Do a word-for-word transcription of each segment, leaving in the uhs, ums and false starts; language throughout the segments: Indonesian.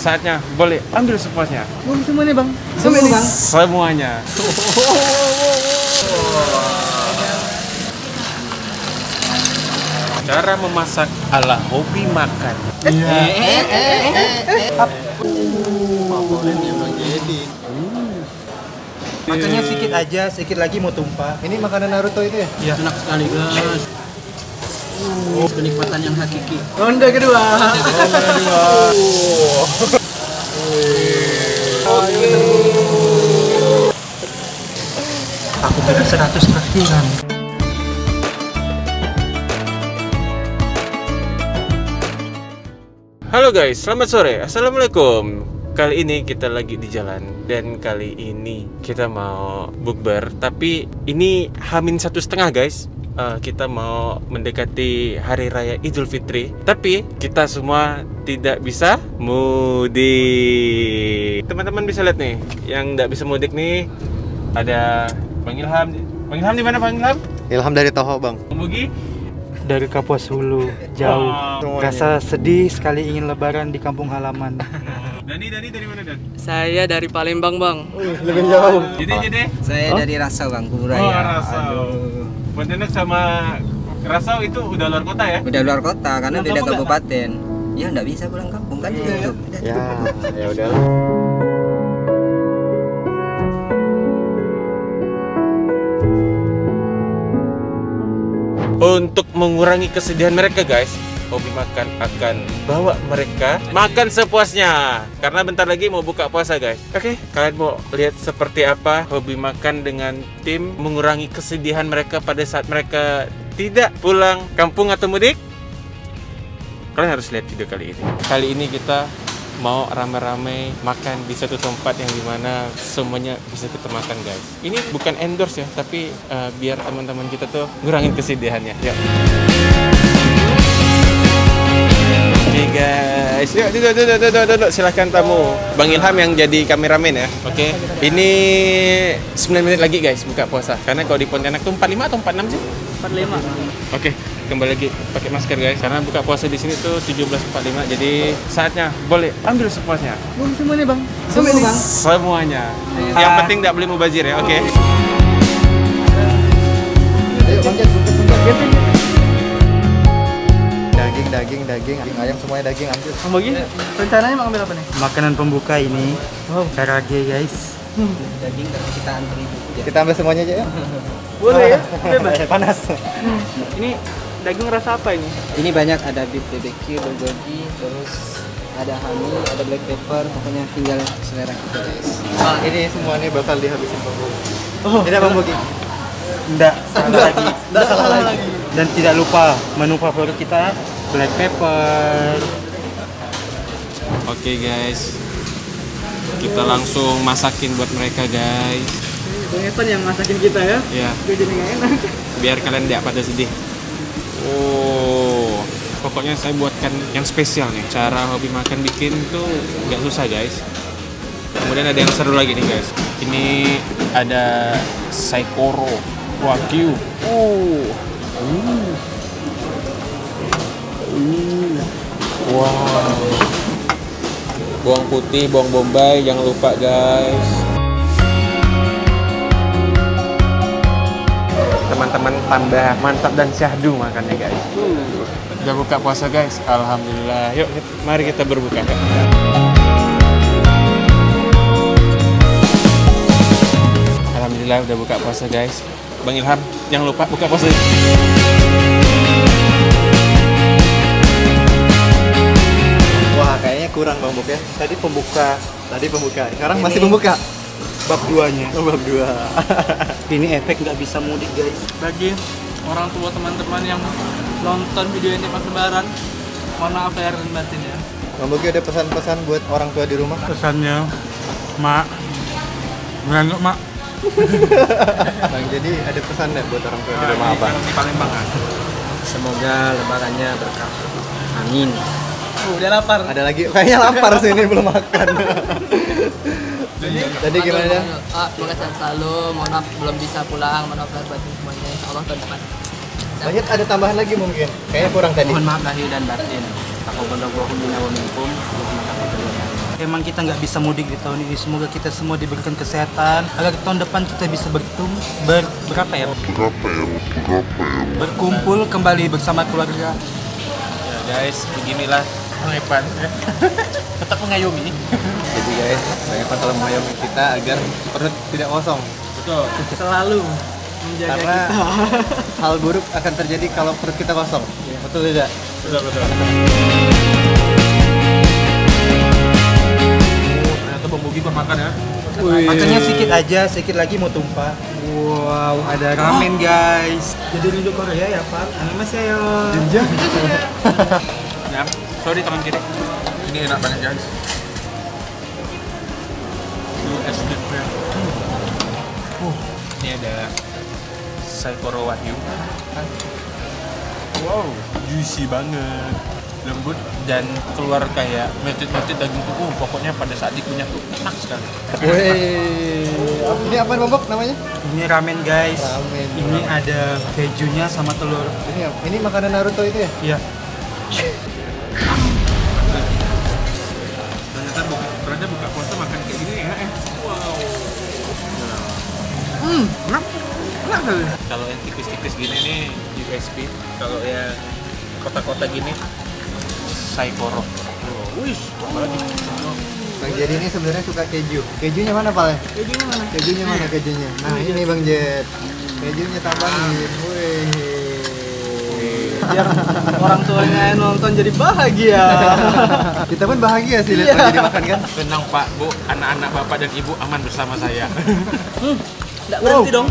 saatnya boleh ambil sepuasnya. Oh, semuanya bang? Semua bang? Semuanya. Cara memasak ala hobi makan. Iya. Eh, eh, eh, eh, eh. Favoritnya Bang Jadi. Makannya sedikit aja, sedikit lagi mau tumpah. Ini makanan Naruto itu ya? Iya. Enak sekali guys. Oh, kenikmatan yang hakiki. Ronde kedua. Ronde kedua. Oke. Aku kira seratus traktiran. Halo guys, selamat sore. Assalamualaikum. Kali ini kita lagi di jalan dan kali ini kita mau bukber. Tapi ini hamin satu setengah guys. Uh, kita mau mendekati Hari Raya Idul Fitri. Tapi kita semua tidak bisa mudik. Teman-teman bisa lihat nih, yang nggak bisa mudik nih ada Bang Ilham. Bang Ilham di mana Bang Ilham? Ilham dari Toho bang. Bang Bugi? Dari Kapuas Hulu, jauh. Oh, rasa sedih sekali ingin lebaran di kampung halaman. Dani, Dani dari mana Dan? Saya dari Palembang bang. Lebih jauh. Jadi, jadi? Saya Oh? dari Rasau bang, Oh, Kuburaya. Rasau. Pontianak sama Rasau itu udah luar kota ya? Udah luar kota karena Pulang beda kampung kabupaten. Ya nggak bisa pulang kampung kan ditutup. Ya, ya udah. Untuk mengurangi kesedihan mereka guys, hobi makan akan bawa mereka makan sepuasnya. Karena bentar lagi mau buka puasa guys. Oke, kalian mau lihat seperti apa hobi makan dengan tim mengurangi kesedihan mereka pada saat mereka tidak pulang kampung atau mudik? Kalian harus lihat video kali ini. Kali ini kita mau rame-rame makan di satu tempat yang dimana semuanya bisa kita makan guys. Ini bukan endorse ya, tapi uh, biar teman-teman kita tuh ngurangin kesedihannya. Yuk. Oke guys, yuk duduk, duduk, duduk, duduk. Silahkan tamu. Bang Ilham yang jadi kameramen ya. Oke. Ini sembilan menit lagi guys buka puasa. Karena kalau di Pontianak tuh empat puluh lima atau empat puluh enam sih? empat puluh lima. Oke, kembali lagi pakai masker guys. Karena buka puasa di sini tuh tujuh belas empat puluh lima. Jadi saatnya boleh ambil sepuasnya. Oh, semuanya bang? Semuanya bang? Semuanya. Yang penting tidak boleh mubazir ya. Oke. Ayo bangkit, bangkit, bangkit. Daging, daging, daging, daging ayam semuanya daging ambil. Bang Bagi, rencananya mau ambil apa nih? Makanan pembuka ini. Wow. Karage guys. Daging kita antri. Kita ambil semuanya aja ya. Boleh ya? Bebas. Panas. Ini daging rasa apa ini? Ini banyak, ada beef B B Q, bulgogi, terus ada honey, ada black pepper, pokoknya tinggal selera kita guys. Nah, ini semuanya bakal dihabisin bang Bogi. Oh, Tidak bang Bogi. Enggak, salah lagi. Enggak salah lagi. Dan tidak lupa menu favorit kita, black pepper. Oke guys. Kita langsung masakin buat mereka guys. Bang Evan yang masakin kita ya? Ya. Gue jadi nggak enak. Biar kalian tidak pada sedih. Oh, pokoknya saya buatkan yang spesial nih. Cara hobi makan bikin tuh nggak susah guys. Kemudian ada yang seru lagi nih guys. Ini ada Saikoro Wagyu. Oh, uh. Uh. Wow. Bawang putih, bawang bombay, jangan lupa guys. Teman-teman tambah mantap dan syahdu makannya guys. Uh. Udah buka puasa guys, alhamdulillah. Yuk, mari kita berbuka. Alhamdulillah udah buka puasa guys. Bang Ilham, jangan lupa buka puasa. Wah, kayaknya kurang bang Bogi ya. Tadi pembuka, tadi pembuka. Sekarang masih pembuka. Bab duanya. Oh, bab dua. Ini efek nggak bisa mudik guys. Bagi orang tua teman-teman yang nonton video ini pas lebaran, mohon maaf lahir dan batin ya. Bang Bogi ada pesan-pesan buat orang tua di rumah? Pesannya, mak, nganuk mak. Bang, jadi ada pesan nggak buat orang tua di rumah apa? Di Palembang kan? Semoga lebarannya berkah. Amin. Uh, udah lapar. Ada lagi, kayaknya lapar sih ini belum makan. Tadi gimana ya? Ah, semoga sehat selalu. Mohon maaf belum bisa pulang. Mohon maaf lahir batin semuanya. Insya Allah tahun depan. Banyak ada tambahan lagi mungkin. Kayaknya kurang tadi. Mohon maaf lahir dan batin. Takabbalallahu minna wa minkum. emang kita nggak bisa mudik di tahun ini. Semoga kita semua diberikan kesehatan agar tahun depan kita bisa bertum ber berapa ya? Berapa ya? Berapa ya? Berkumpul kembali bersama keluarga. Ya guys, beginilah Bang Evan. Tetap mengayomi. Jadi guys, Bang Evan selalu mengayomi kita agar perut tidak kosong. Betul. Selalu menjaga Karena kita. hal buruk akan terjadi kalau perut kita kosong. Betul tidak? Betul betul. Ternyata Bang Bogi bermakan ya. Makannya sedikit aja, sedikit lagi mau tumpah. Wow, ada ramen guys. Jadi rindu Korea ya Pak. Annyeonghaseyo. Jenjang. Ya, sorry tangan kiri. Ini enak banget guys. U S B ya. Uh, ini ada Saikoro Wahyu. Wow, juicy banget, lembut dan keluar kayak melted-melted daging tuh. Uh, pokoknya pada saat dikunyah tuh enak sekali. Wih, ini apa Bang Bob namanya? Ini ramen guys. Ramen. Ini ada kejunya sama telur. Ini apa? Ini makanan Naruto itu ya? Iya. Ternyata buka, ternyata buka puasa makan kayak gini ya eh. Wow. Hmm, enak. Enak kali. Kalau yang tipis-tipis gini nih U S B, kalau yang kotak-kotak gini Saikoro. Oh, wih, apalagi. Bang Jed ini sebenarnya suka keju. Kejunya mana Pak? Kejunya mana? Kejunya mana kejunya? Nah ini Bang Jed. Kejunya tambahin. Wih. Biar orang tuanya nonton jadi bahagia. Kita pun bahagia sih lihat Bang Jed makan kan. Tenang Pak, Bu, anak-anak Bapak dan Ibu aman bersama saya. Hmm, nggak berhenti dong.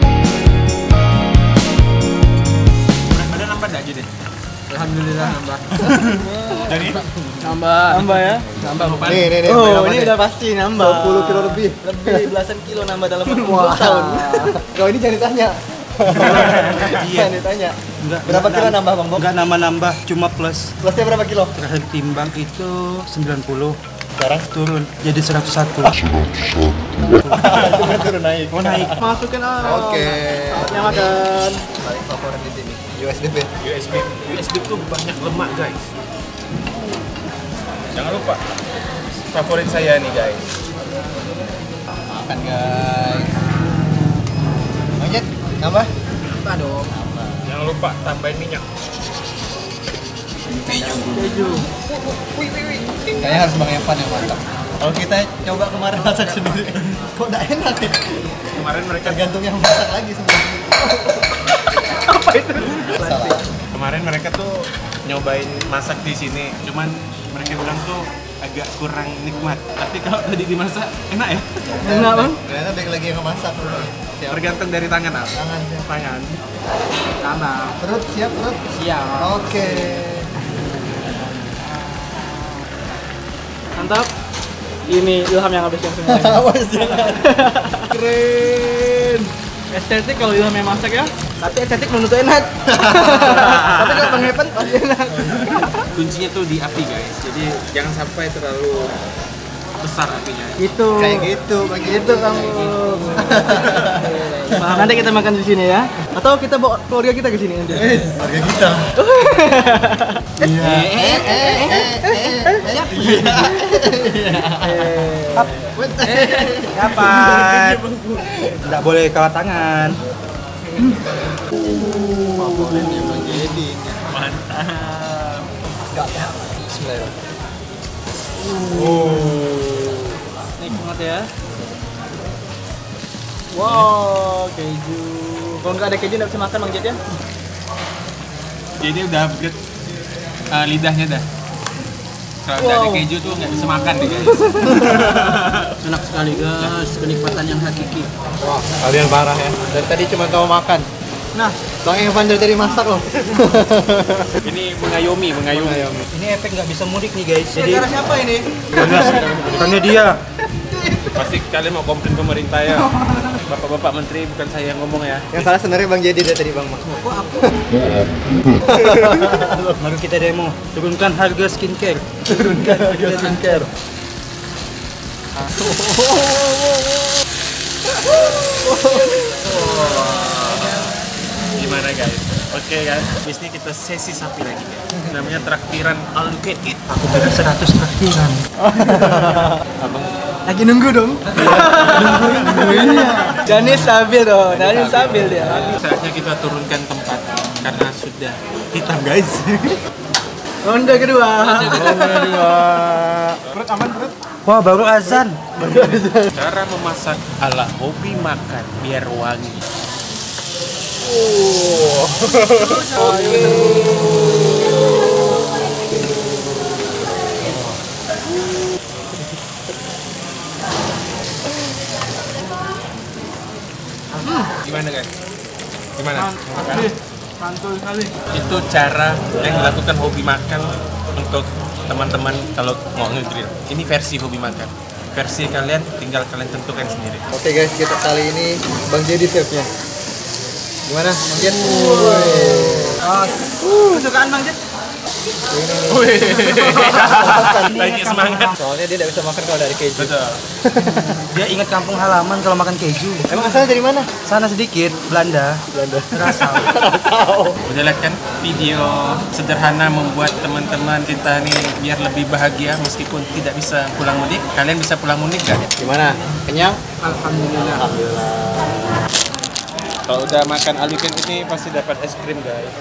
Berat badan nambah nggak aja deh? Alhamdulillah nambah. Jadi Nambah. Nambah ya? Nambah. Nih nih nih. Oh, berapa ini nih? udah pasti nambah. dua puluh kilo lebih. Lebih belasan kilo nambah dalam waktu Wah. dua tahun. Kau ini jangan ditanya. Jangan ditanya. Enggak, Berapa enggak kilo nam- nambah Bang Bob? Enggak nambah-nambah, cuma plus. Plusnya berapa kilo? Terakhir timbang itu sembilan puluh. Sekarang Turun jadi seratus satu. cuma turun naik. Oh naik. Masukin ah. Oke. Saatnya makan. Paling favorit di sini. U S D B. U S B, U S B tuh banyak lemak guys. Jangan lupa favorit saya nih guys. Makan guys. Bang Jed, nambah? Apa dong? Jangan lupa tambahin minyak. Keju. Kayaknya harus Bang Evan yang masak. Kalau kita coba kemarin masak sendiri, kok nggak enak ya? Kemarin mereka Tergantung yang masak lagi sebenarnya. Apa itu? Salah. kemarin mereka tuh nyobain masak di sini, cuman mereka bilang tuh agak kurang nikmat. Tapi kalau tadi dimasak enak ya. Enak bang. Ternyata baik lagi yang masak. Siap. Tergantung dari tangan Al. Tangan siap. Tangan. Sama. Perut siap perut. Siap. Oke. Mantap. Ini Ilham yang habis yang semua. Awas jangan. Keren. Estetik kalau Ilham yang masak ya. Tapi estetik menurut enak. Tapi kalau Bang Evan pasti enak. Kuncinya tuh di api guys. Jadi jangan sampai terlalu besar apinya. Gitu. Kayak gitu bagi Gitu kamu. Nanti kita makan di sini ya. Atau kita bawa keluarga kita ke sini nanti. Harga kita. Iya. Eh eh eh eh. Kapan? Enggak boleh kalah tangan. Favoritnya Bang Jedi. Mantap. Bismillahirrahmanirrahim. Nikmat ya. Wow, keju. Kalau nggak ada keju nggak bisa makan Bang Jed ya? Jadi udah upgrade uh, lidahnya dah. Kalau nggak ada Wow. keju tuh nggak bisa makan deh guys. Enak sekali guys, kenikmatan yang hakiki. Wah, kalian parah ya. Dari tadi cuma tahu makan. Nah, Bang Evan dari tadi masak loh. Ini mengayomi, mengayomi. Ini efek nggak bisa mudik nih guys. Jadi gara siapa ini? bukannya dia. Pasti kalian mau komplain pemerintah ya. Bapak-bapak menteri, bukan saya yang ngomong ya. Yang salah sebenarnya Bang Jedi dari tadi Bang Mas. Mari kita demo. Turunkan harga skincare. Turunkan harga skincare. Gimana guys? Oke guys, habis ini kita sesi sapi lagi guys. Namanya traktiran all you can eat. Aku beli seratus traktiran. Abang Lagi nunggu dong. Dani stabil dong, Dani stabil dia. saatnya kita turunkan tempat karena sudah hitam guys. Ronde kedua. Perut aman perut. Wah, baru azan. Cara memasak ala hobi makan biar wangi. Gimana guys? Gimana? Mantul sekali. Itu cara yang dilakukan hobi makan untuk teman-teman kalau mau ngegrill. Ini versi hobi makan. Versi kalian tinggal kalian tentukan sendiri. Oke guys, kita kali ini Bang Jadi chefnya. Gimana Bang Jet? Kesukaan Bang Jet. Lagi semangat. Soalnya dia tidak bisa makan kalau dari keju. Betul. Dia ingat kampung halaman kalau makan keju. Emang asalnya dari mana? Sana sedikit, Belanda. Belanda. Rasau. Udah lihat kan video sederhana membuat teman-teman kita nih biar lebih bahagia meskipun tidak bisa pulang mudik. Kalian bisa pulang mudik gak? Gimana? Kenyang? Alhamdulillah. Kalau udah makan all you can eat ini pasti dapat es krim guys.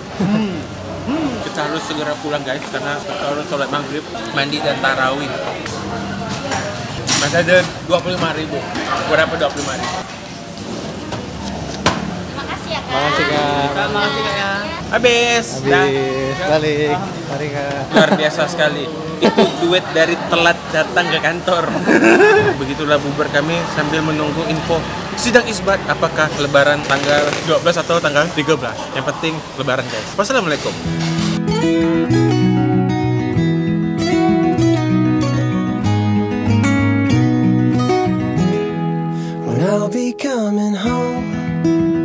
Kita harus segera pulang guys karena kita harus sholat maghrib, mandi dan tarawih. Masih ada dua puluh lima ribu. Berapa dua puluh lima ribu? Makasih ya kak. Makasih Kak. Makasih Kak ya. Habis. Dah. Habis. Balik. Mari Kak. Luar biasa sekali. Itu duet dari telat datang ke kantor. Begitulah bubar kami sambil menunggu info sidang isbat apakah lebaran tanggal dua belas atau tanggal tiga belas. Yang penting lebaran guys. Wassalamualaikum. When I'll be coming home